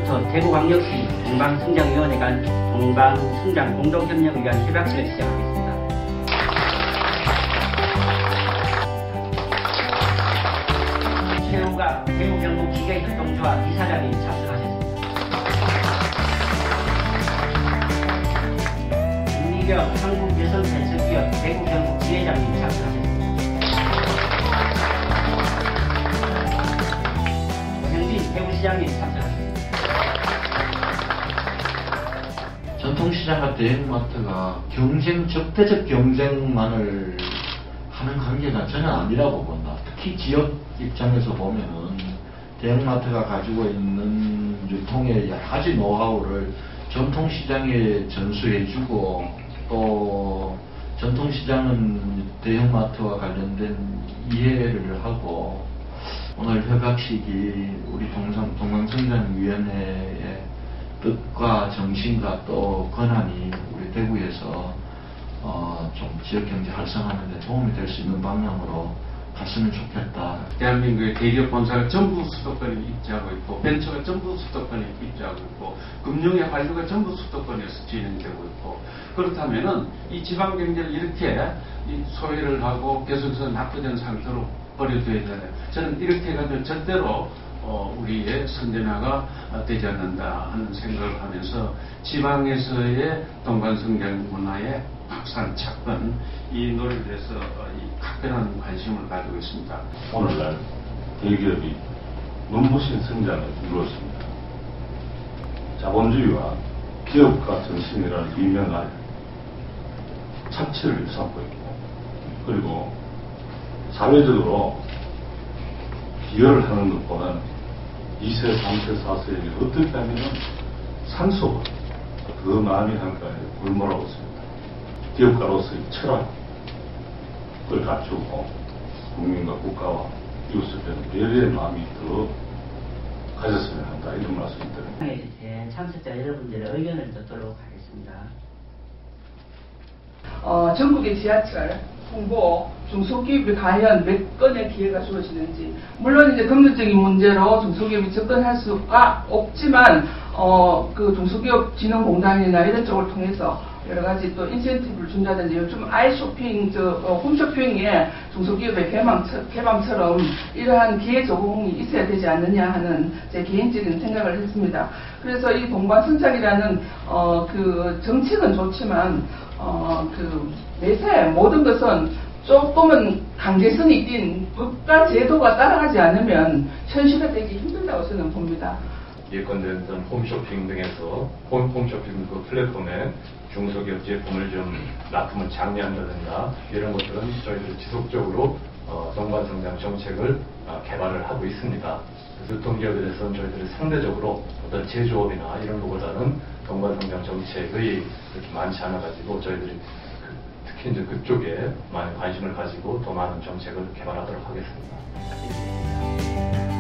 오늘부터 대구광역시 동방성장위원회 간 동방성장 공동협력을 위한 협약식을 시작하겠습니다. 최우가 대구경북기계협동조합 이사장이 참석하셨습니다. 김미경 한국여성벤처기업 대구경북 지회장님 참석하셨습니다. 대구시장님 참석하셨습니다. 전통시장과 대형마트가 적대적 경쟁만을 하는 관계는 전혀 아니라고 본다. 특히 지역 입장에서 보면은 대형마트가 가지고 있는 유통의 여러 가지 노하우를 전통시장에 전수해주고, 또 전통시장은 대형마트와 관련된 이해를 하고, 오늘 협약식이 우리 동방성장위원회의 뜻과 정신과 또 권한이 우리 대구에서 좀 지역경제 활성화하는 데 도움이 될 수 있는 방향으로 갔으면 좋겠다. 대한민국의 대기업 본사가 전부 수도권에 입주하고 있고, 벤처가 전부 수도권에 입주하고 있고, 금융의 활류가 전부 수도권에서 진행되고 있고, 그렇다면은 이 지방 경제를 이렇게 소외를 하고 계속해서 낙후된 상태로 버려둬야 되잖아요. 저는 이렇게 가면 절대로 우리의 선진화가 되지 않는다 하는 생각을 하면서 지방에서의 동방성장 문화의 박산착건 이 노래에 대해서 각별한 관심을 가지고 있습니다. 오늘날 대기업이 눈부신 성장을 이루었습니다. 자본주의와 기업가 정신이라는 이면에 착취를 일삼고 있고, 그리고 사회적으로 기여를 하는 것보다는 2세, 3세, 4세에게 어떻게 하면 산소가 더 많이 한가에 굴몰하고 있습니다. 기업가로서의 철학을 갖추고 국민과 국가와 이웃에 대한 배려의 마음이 더 가졌으면 한다, 이런 말씀을 드립니다. 참석자 여러분들의 의견을 듣도록 하겠습니다. 전국의 지하철 홍보, 중소기업이 과연 몇 건의 기회가 주어지는지, 물론 이제 금전적인 문제로 중소기업이 접근할 수가 없지만 그 중소기업진흥공단이나 이런 쪽을 통해서 여러 가지 또 인센티브를 준다든지, 요즘 아이쇼핑, 홈쇼핑에 중소기업의 개방처럼 이러한 기회 제공이 있어야 되지 않느냐 하는 제 개인적인 생각을 했습니다. 그래서 이 동방성장이라는 그 정책은 좋지만 그 내세 모든 것은 조금은 강제성이 띈 법과 제도가 따라가지 않으면 현실화되기 힘들다고 저는 봅니다. 예컨대 홈쇼핑 등에서 홈쇼핑 그 플랫폼에 중소기업 제품을 좀 납품을 장려한다든가 이런 것들은 저희들이 지속적으로 동반성장 정책을 개발을 하고 있습니다. 유통기업에 대해서는 저희들이 상대적으로 어떤 제조업이나 이런 것보다는 동반성장 정책의 그렇게 많지 않아가지고 저희들이 특히 이제 그쪽에 많은 관심을 가지고 더 많은 정책을 개발하도록 하겠습니다.